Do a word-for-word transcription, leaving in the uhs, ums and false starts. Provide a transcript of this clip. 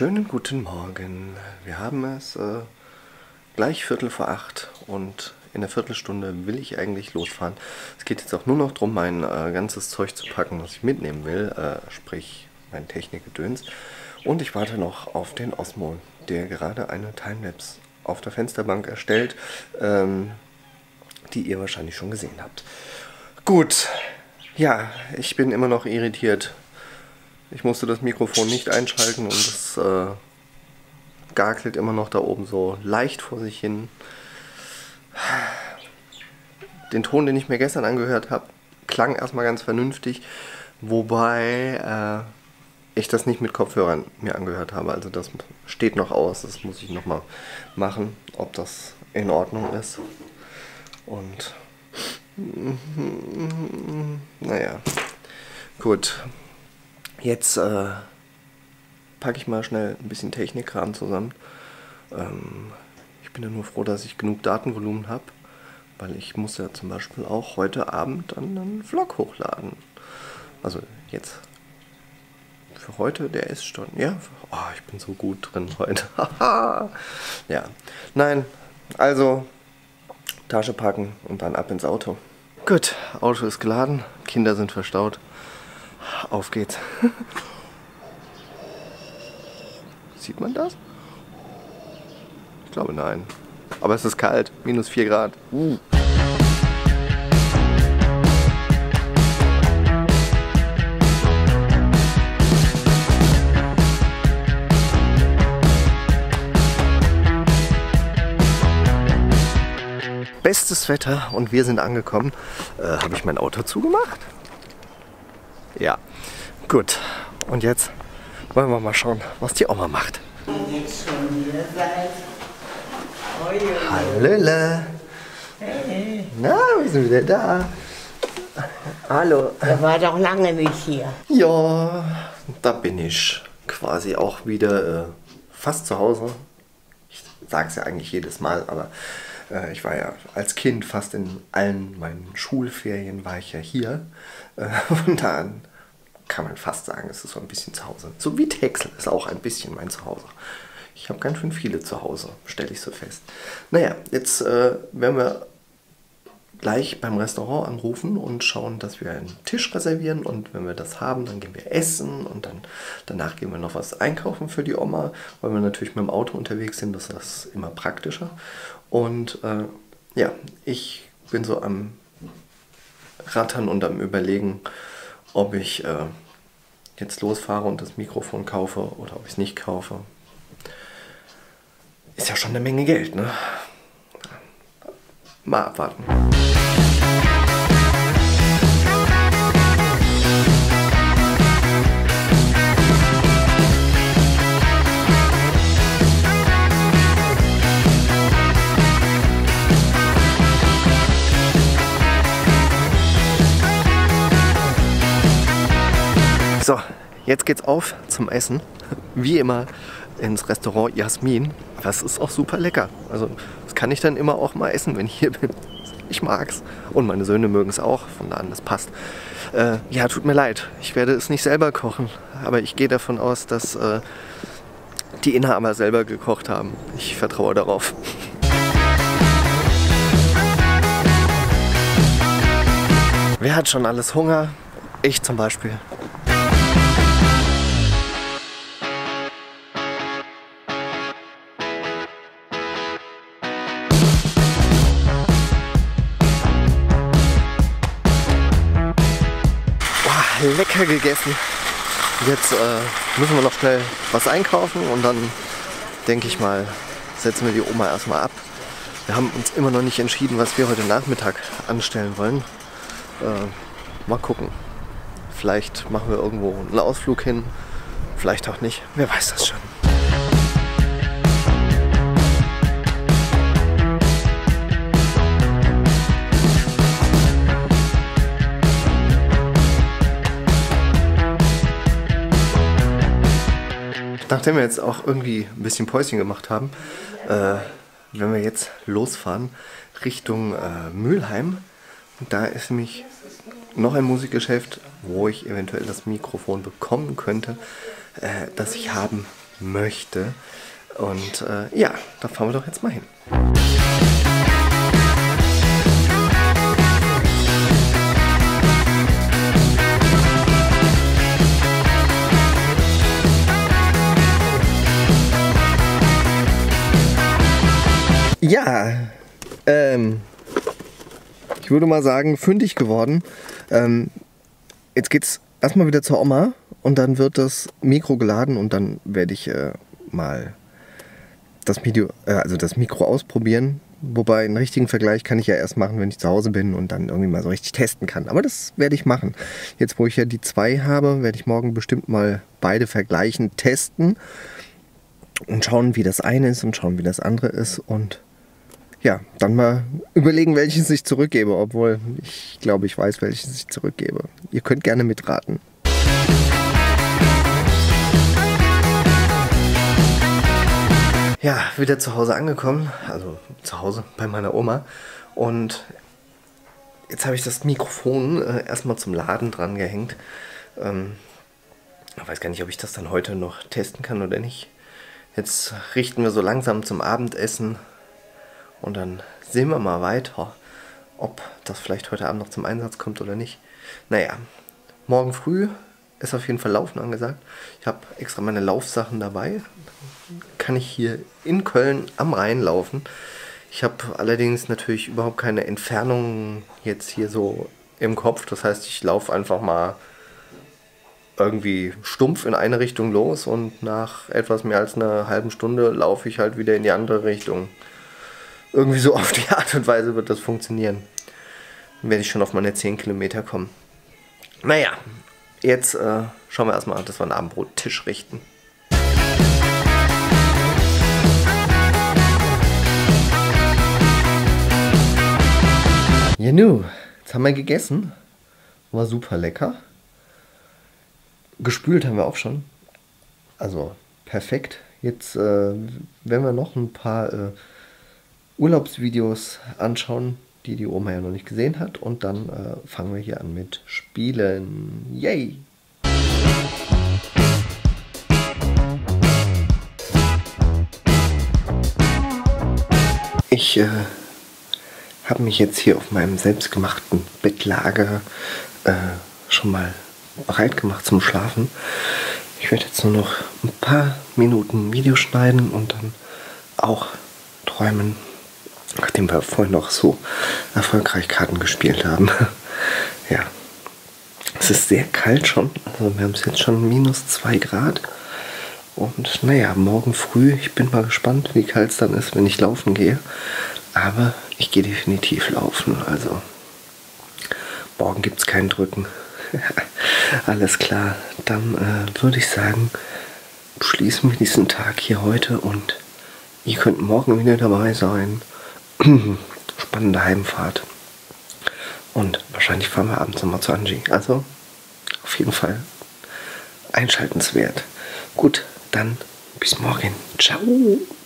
Schönen guten Morgen. Wir haben es äh, gleich Viertel vor acht und in der Viertelstunde will ich eigentlich losfahren. Es geht jetzt auch nur noch darum, mein äh, ganzes Zeug zu packen, was ich mitnehmen will, äh, sprich mein Technikgedöns. Und ich warte noch auf den Osmo, der gerade eine Timelapse auf der Fensterbank erstellt, ähm, die ihr wahrscheinlich schon gesehen habt. Gut, ja, ich bin immer noch irritiert. Ich musste das Mikrofon nicht einschalten und es äh, garkelt immer noch da oben so leicht vor sich hin. Den Ton, den ich mir gestern angehört habe, klang erstmal ganz vernünftig, wobei äh, ich das nicht mit Kopfhörern mir angehört habe. Also das steht noch aus, das muss ich nochmal machen, ob das in Ordnung ist. Und naja, gut. Jetzt äh, packe ich mal schnell ein bisschen Technikkram zusammen. Ähm, ich bin ja nur froh, dass ich genug Datenvolumen habe, weil ich muss ja zum Beispiel auch heute Abend dann einen Vlog hochladen. Also jetzt für heute, der ist schon, ja, oh, ich bin so gut drin heute. Ja, nein, also Tasche packen und dann ab ins Auto. Gut, Auto ist geladen, Kinder sind verstaut. Auf geht's. Sieht man das? Ich glaube nein. Aber es ist kalt. Minus vier Grad. Uh. Bestes Wetter und wir sind angekommen. Äh, habe ich mein Auto zugemacht? Ja, gut. Und jetzt wollen wir mal schauen, was die Oma macht. Jetzt schon wieder seid. Hallöle. Hey. Na, wir sind wieder da. Hallo. Er war doch lange nicht hier. Ja, da bin ich quasi auch wieder äh, fast zu Hause. Ich sage es ja eigentlich jedes Mal, aber äh, ich war ja als Kind fast in allen meinen Schulferien war ich ja hier. Äh, und dann kann man fast sagen, es ist so ein bisschen zu Hause. So wie Texel ist auch ein bisschen mein Zuhause. Ich habe ganz schön viele zu Hause, stelle ich so fest. Naja, jetzt äh, werden wir gleich beim Restaurant anrufen und schauen, dass wir einen Tisch reservieren. Und wenn wir das haben, dann gehen wir essen und dann danach gehen wir noch was einkaufen für die Oma, weil wir natürlich mit dem Auto unterwegs sind, das ist immer praktischer. Und äh, ja, ich bin so am Rattern und am Überlegen, ob ich äh, jetzt losfahre und das Mikrofon kaufe oder ob ich es nicht kaufe. Ist ja schon eine Menge Geld, ne? Mal abwarten. So, jetzt geht's auf zum Essen. Wie immer ins Restaurant Jasmin. Das ist auch super lecker. Also das kann ich dann immer auch mal essen, wenn ich hier bin. Ich mag's. Und meine Söhne mögen es auch. Von daher, das passt. Äh, ja, tut mir leid. Ich werde es nicht selber kochen. Aber ich gehe davon aus, dass äh, die Inhaber selber gekocht haben. Ich vertraue darauf. Wer hat schon alles Hunger? Ich zum Beispiel. Lecker gegessen. Jetzt äh, müssen wir noch schnell was einkaufen und dann denke ich mal, setzen wir die Oma erstmal ab. Wir haben uns immer noch nicht entschieden, was wir heute Nachmittag anstellen wollen. Äh, mal gucken. Vielleicht machen wir irgendwo einen Ausflug hin, vielleicht auch nicht. Wer weiß das schon. Nachdem wir jetzt auch irgendwie ein bisschen Päuschen gemacht haben, äh, wenn wir jetzt losfahren Richtung äh, Mülheim, da ist nämlich noch ein Musikgeschäft, wo ich eventuell das Mikrofon bekommen könnte, äh, das ich haben möchte. Und äh, ja, da fahren wir doch jetzt mal hin. Ja, ähm, ich würde mal sagen, fündig geworden. Ähm, jetzt geht's erstmal wieder zur Oma und dann wird das Mikro geladen und dann werde ich äh, mal das, Video, äh, also das Mikro ausprobieren. Wobei einen richtigen Vergleich kann ich ja erst machen, wenn ich zu Hause bin und dann irgendwie mal so richtig testen kann. Aber das werde ich machen. Jetzt, wo ich ja die zwei habe, werde ich morgen bestimmt mal beide vergleichen, testen und schauen, wie das eine ist und schauen, wie das andere ist und ja, dann mal überlegen, welches ich zurückgebe, obwohl ich glaube, ich weiß, welches ich zurückgebe. Ihr könnt gerne mitraten. Ja, wieder zu Hause angekommen, also zu Hause bei meiner Oma. Und jetzt habe ich das Mikrofon äh, erstmal zum Laden dran gehängt. Ähm, ich weiß gar nicht, ob ich das dann heute noch testen kann oder nicht. Jetzt richten wir so langsam zum Abendessen. Und dann sehen wir mal weiter, ob das vielleicht heute Abend noch zum Einsatz kommt oder nicht. Naja, morgen früh ist auf jeden Fall Laufen angesagt. Ich habe extra meine Laufsachen dabei. Kann ich hier in Köln am Rhein laufen. Ich habe allerdings natürlich überhaupt keine Entfernung jetzt hier so im Kopf. Das heißt, ich laufe einfach mal irgendwie stumpf in eine Richtung los und nach etwas mehr als einer halben Stunde laufe ich halt wieder in die andere Richtung. Irgendwie so auf die Art und Weise wird das funktionieren. Dann werde ich schon auf meine zehn Kilometer kommen. Naja, jetzt äh, schauen wir erstmal, dass wir einen Abendbrottisch richten. Ja nu, jetzt haben wir gegessen. War super lecker. Gespült haben wir auch schon. Also perfekt. Jetzt äh, werden wir noch ein paar äh, Urlaubsvideos anschauen, die die Oma ja noch nicht gesehen hat. Und dann äh, fangen wir hier an mit Spielen. Yay! Ich äh, habe mich jetzt hier auf meinem selbstgemachten Bettlager äh, schon mal bereit gemacht zum Schlafen. Ich werde jetzt nur noch ein paar Minuten Video schneiden und dann auch träumen. Nachdem wir vorhin noch so erfolgreich Karten gespielt haben. Ja. Es ist sehr kalt schon. Also wir haben es jetzt schon minus zwei Grad. Und naja, morgen früh, ich bin mal gespannt, wie kalt es dann ist, wenn ich laufen gehe. Aber ich gehe definitiv laufen. Also morgen gibt es kein Drücken. Alles klar. Dann äh, würde ich sagen, schließen wir diesen Tag hier heute und ihr könnt morgen wieder dabei sein. Spannende Heimfahrt. Und wahrscheinlich fahren wir abends nochmal zu Angie. Also auf jeden Fall einschaltenswert. Gut, dann bis morgen. Ciao.